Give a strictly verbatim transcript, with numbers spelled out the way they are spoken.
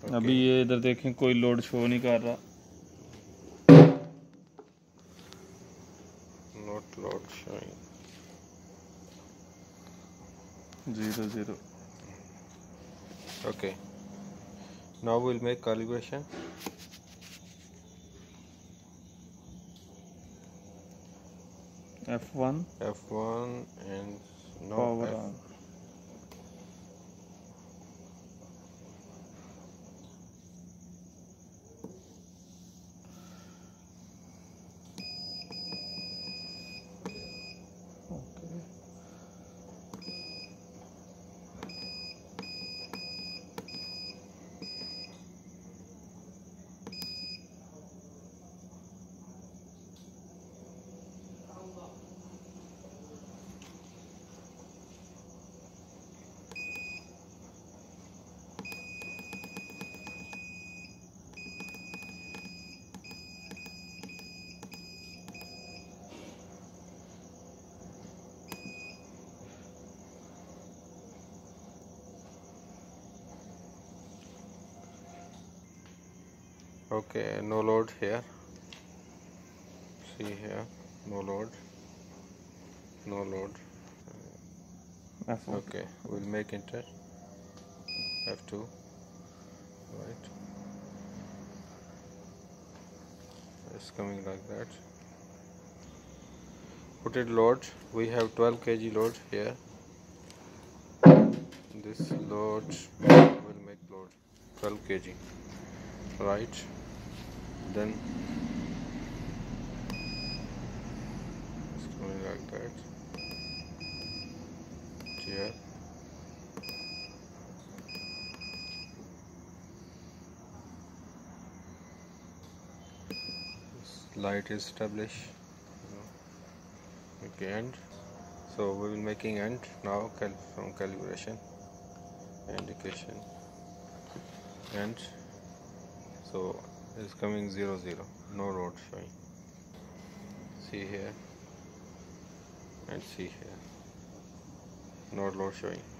Okay. अभी ये इधर देखें कोई लोड शो नहीं कर रहा. Not load showing. Zero zero. Okay. Now we'll make calibration. F one. F one and no Power F. on. Okay. Okay, no load here. See here, no load, no load. F one. Okay, we'll make enter. F two, right? It's coming like that. Put it load. We have twelve kilogram load here. This load will make load twelve kilogram, right? Then it's coming like that. Here. Light is established. Okay, end. So we will making end now cal from calibration indication end. So it's coming zero zero, no load showing. See here and see here, no load showing.